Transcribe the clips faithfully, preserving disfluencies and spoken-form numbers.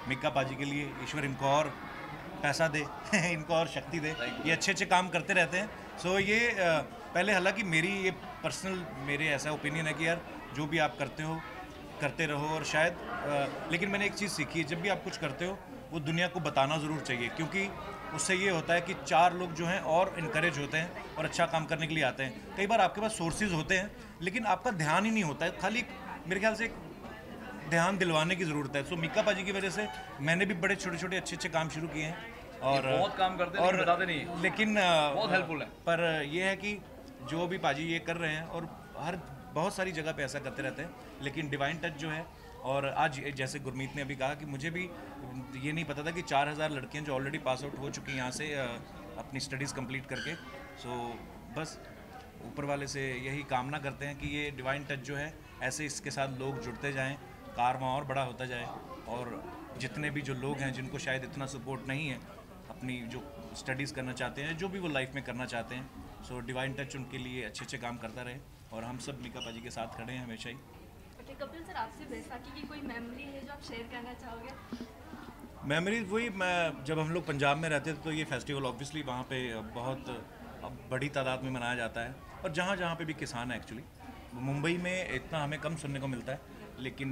मिक्का पाजी के लिए ईश्वर इनको और पैसा दे इनको और शक्ति दे, ये अच्छे अच्छे काम करते रहते हैं। सो so, ये आ, पहले हालांकि मेरी ये पर्सनल मेरे ऐसा ओपिनियन है कि यार जो भी आप करते हो करते रहो, और शायद आ, लेकिन मैंने एक चीज़ सीखी है, जब भी आप कुछ करते हो वो दुनिया को बताना ज़रूर चाहिए, क्योंकि उससे ये होता है कि चार लोग जो हैं और इनकरेज होते हैं और अच्छा काम करने के लिए आते हैं। कई बार आपके पास सोर्सेज होते हैं लेकिन आपका ध्यान ही नहीं होता है, खाली मेरे ख्याल से एक ध्यान दिलवाने की ज़रूरत है। सो मिक्का पाजी की वजह से मैंने भी बड़े छोटे छोटे अच्छे अच्छे काम शुरू किए हैं, और बहुत काम करते हैं और बताते नहीं है, लेकिन बहुत हेल्पफुल है। पर ये है कि जो भी पाजी ये कर रहे हैं और हर बहुत सारी जगह पे ऐसा करते रहते हैं, लेकिन डिवाइन टच जो है, और आज जैसे गुरमीत ने अभी कहा कि मुझे भी ये नहीं पता था कि चार हज़ार लड़कियाँ जो ऑलरेडी पास आउट हो चुकी हैं यहाँ से अपनी स्टडीज़ कंप्लीट करके। सो बस ऊपर वाले से यही कामना करते हैं कि ये डिवाइन टच जो है ऐसे इसके साथ लोग जुड़ते जाएं, कारवां और बड़ा होता जाए, और जितने भी जो लोग हैं जिनको शायद इतना सपोर्ट नहीं है अपनी जो स्टडीज़ करना चाहते हैं, जो भी वो लाइफ में करना चाहते हैं, सो डिवाइन टच उनके लिए अच्छे अच्छे काम करता रहे, और हम सब मिक्का पाजी के साथ खड़े हैं हमेशा ही। okay, कपिल सर, आपसे बैसाखी की कोई मेमोरी है जो आप शेयर करना चाहोगे? मेमोरीज वही, मैं जब हम लोग पंजाब में रहते थे तो ये फेस्टिवल ऑब्वियसली वहाँ पे बहुत बड़ी तादाद में मनाया जाता है, और जहाँ जहाँ पे भी किसान है एक्चुअली। मुंबई में इतना हमें कम सुनने को मिलता है, लेकिन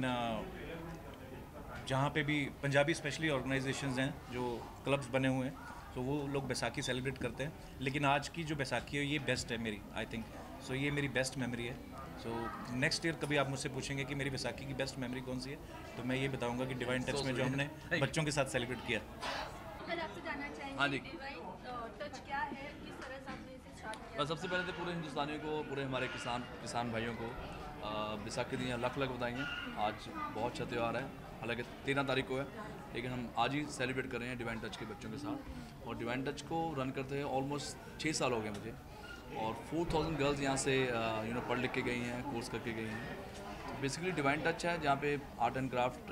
जहाँ पे भी पंजाबी स्पेशली ऑर्गेनाइजेशंस हैं, जो क्लब्स बने हुए हैं, तो वो लोग बैसाखी सेलिब्रेट करते हैं। लेकिन आज की जो बैसाखी है ये बेस्ट है मेरी, आई थिंक सो ये मेरी बेस्ट मेमोरी है। सो नेक्स्ट ईयर कभी आप मुझसे पूछेंगे कि मेरी बैसाखी की बेस्ट मेमोरी कौन सी है, तो मैं ये बताऊंगा कि डिवाइन टच में जो हमने बच्चों के साथ सेलिब्रेट किया। अगर आपसे जानना चाहेंगे हाँ जी। डिवाइन टच क्या है, किस तरह से आपने इसे स्टार्ट किया? बस सबसे पहले तो पूरे हिंदुस्तानियों को, पूरे हमारे किसान किसान भाइयों को बैसाखी दी लाख लाख बधाई हैं। आज बहुत अच्छा त्यौहार है, हालांकि तेरह तारीख को है, लेकिन हम आज ही सेलिब्रेट कर रहे हैं डिवाइन टच के बच्चों के साथ। और डिवाइन टच को रन करते हैं ऑलमोस्ट छः साल हो गए मुझे, और फोर थाउजेंड गर्ल्स यहाँ से यू नो पढ़ लिख के गई हैं, कोर्स करके गई हैं। तो बेसिकली डिवाइन टच है जहाँ पे art and craft,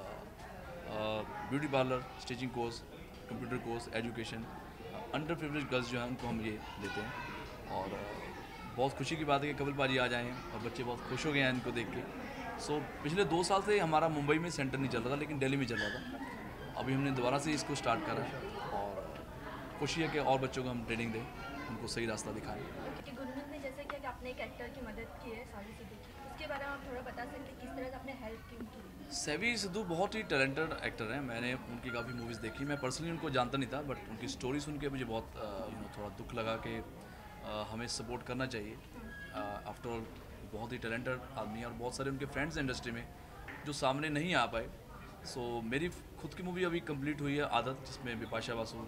beauty parlour, stitching course, computer course, education, under privilege girls जो हैं उनको हम ये देते हैं। और uh, बहुत खुशी की बात है कि कपिल पाजी आ जाए हैं और बच्चे बहुत खुश हो गए हैं इनको देख के। सो so, पिछले दो साल से हमारा मुंबई में सेंटर नहीं चल रहा था, लेकिन दिल्ली में चल रहा था। अभी हमने दोबारा से इसको स्टार्ट करा है, और खुशी है कि और बच्चों को हम ट्रेनिंग दें, उनको सही रास्ता दिखाएं। कि गुरमीत ने जैसे किया कि आपने एक एक्टर की मदद की है सावी सिद्धू की, उसके बारे में आप थोड़ा बता सकते हैं किस तरह से आपने हेल्प की उनकी? सावी सिद्धू बहुत ही टैलेंटेड एक्टर हैं, मैंने उनकी काफ़ी मूवीज़ देखी। मैं पर्सनली उनको जानता नहीं था, बट उनकी स्टोरी सुन के मुझे बहुत यू नो थोड़ा दुख लगा कि हमें सपोर्ट करना चाहिए। आफ्टर ऑल बहुत ही टैलेंटेड आदमी है, और बहुत सारे उनके फ्रेंड्स हैं इंडस्ट्री में जो सामने नहीं आ पाए। सो so, मेरी खुद की मूवी अभी कंप्लीट हुई है आदत, जिसमें बिपाशा बासु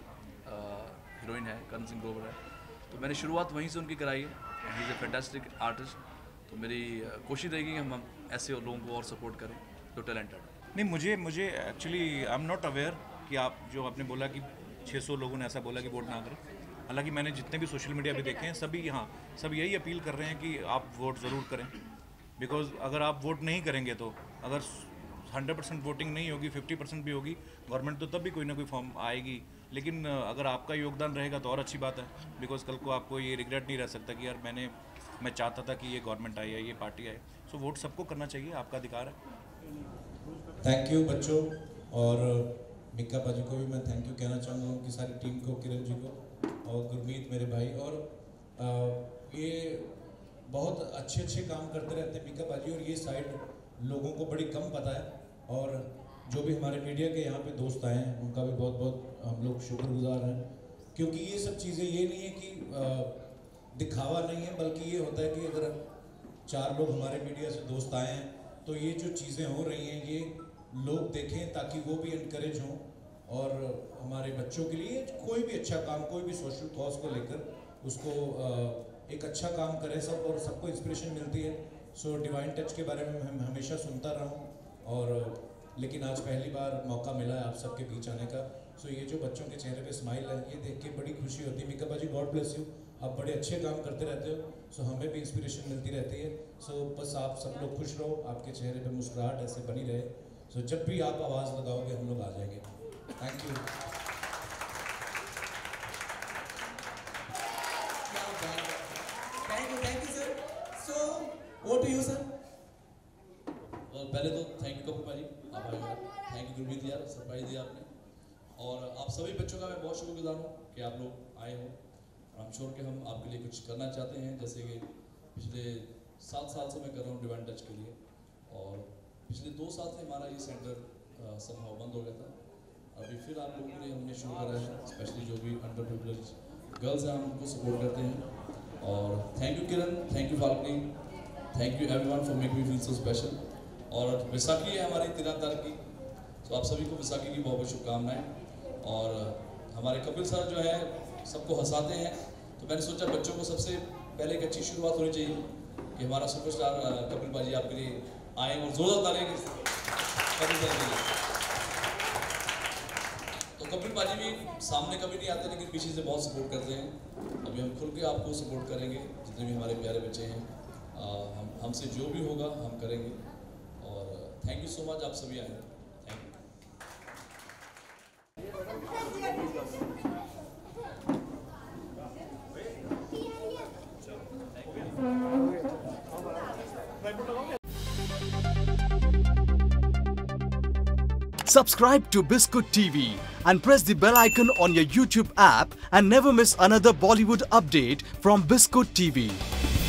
हीरोइन है, करण सिंह ग्रोवर है। तो मैंने शुरुआत वहीं से उनकी कराई है, and he is a fantastic artist. तो मेरी कोशिश रहेगी कि हम ऐसे लोगों को और सपोर्ट करें जो टैलेंटेड। नहीं, मुझे मुझे actually I am not aware कि आप जो आपने बोला कि छः सौ लोगों ने ऐसा बोला कि वोट ना करें। हालांकि मैंने जितने भी सोशल मीडिया पे देखे हैं सभी हाँ सब यही अपील कर रहे हैं कि आप वोट ज़रूर करें, बिकॉज अगर आप वोट नहीं करेंगे तो अगर हंड्रेड परसेंट वोटिंग नहीं होगी, फिफ्टी परसेंट भी होगी, गवर्नमेंट तो तब भी कोई ना कोई फॉर्म आएगी। लेकिन अगर आपका योगदान रहेगा तो और अच्छी बात है, बिकॉज कल को आपको ये रिग्रेट नहीं रह सकता कि यार मैंने मैं चाहता था कि ये गवर्नमेंट आई है, ये पार्टी आए। सो वोट सबको करना चाहिए, आपका अधिकार है। थैंक यू बच्चों, और मिक्का पाजी को भी मैं थैंक यू कहना चाहूँगा, उनकी सारी टीम को, किरण जी को और गुरमीत मेरे भाई। और आ, ये बहुत अच्छे अच्छे काम करते रहते हैं मिक्का पाजी, और ये साइड लोगों को बड़ी कम पता है। और जो भी हमारे मीडिया के यहाँ पे दोस्त आए हैं उनका भी बहुत बहुत हम लोग शुक्रगुजार हैं, क्योंकि ये सब चीज़ें ये नहीं है कि आ, दिखावा नहीं है, बल्कि ये होता है कि अगर चार लोग हमारे मीडिया से दोस्त आए हैं तो ये जो चीज़ें हो रही हैं ये लोग देखें, ताकि वो भी इनकरेज हों, और हमारे बच्चों के लिए कोई भी अच्छा काम, कोई भी सोशल कॉज को लेकर उसको एक अच्छा काम करें सब, और सबको इंस्पिरेशन मिलती है। सो डिवाइन टच के बारे में मैं हमेशा सुनता रहा हूँ, और लेकिन आज पहली बार मौका मिला है आप सबके बीच आने का। सो ये जो बच्चों के चेहरे पे स्माइल है ये देख के बड़ी खुशी होती है। मिक्का पाजी गॉड ब्लेस यू, आप बड़े अच्छे काम करते रहते हो, सो हमें भी इंस्पिरेशन मिलती रहती है। सो बस आप सब लोग खुश रहो, आपके चेहरे पे मुस्कुराहट ऐसे बनी रहे। सो जब भी आप आवाज़ लगाओगे हम लोग आ जाएंगे। Thank you. Thank you thank you sir. So what do you sir? पहले तो थैंक यू कपिल पाजी, आप आए। थैंक यू गुरमीत यार। सरप्राइज दिया आपने, और आप सभी बच्चों का मैं बहुत शुक्रगुजार हूँ कि आप लोग आए हो। आई एम श्योर कि हम आपके लिए कुछ करना चाहते हैं, जैसे कि पिछले सात साल से मैं कर रहा हूँ डिवाइन टच के लिए, और पिछले दो साल से हमारा ये सेंटर समहाउ बंद हो गया था। अभी फिर आप लोगों के लिए हमने शुरू करा है, स्पेशली जो भी अंडर प्रिविलेज गर्ल्स हैं हम उनको सपोर्ट करते हैं। और thank you Kiran, thank you Falkani, thank you everyone for make me feel so special. और वैसाखी है हमारी तेरह तारीख की, तो आप सभी को वैसाखी की बहुत बहुत शुभकामनाएं। और हमारे कपिल सर जो है सबको हंसाते हैं, तो मैंने सोचा बच्चों को सबसे पहले एक अच्छी शुरुआत होनी चाहिए कि हमारा सुपरस्टार कपिल बाजी आपके लिए आए और जोरदार तालियां कपिल सर के लिए। तो कपिल बाजी भी सामने कभी नहीं आते, लेकिन पीछे से बहुत सपोर्ट करते हैं। अभी हम खुल के आपको सपोर्ट करेंगे, जितने भी हमारे प्यारे बच्चे हैं, आ, हम हमसे जो भी होगा हम करेंगे। और थैंक यू सो मच, आप सभी आए। Thank you. Subscribe to Biscuit T V and press the bell icon on your YouTube app and never miss another Bollywood update from Biscuit T V.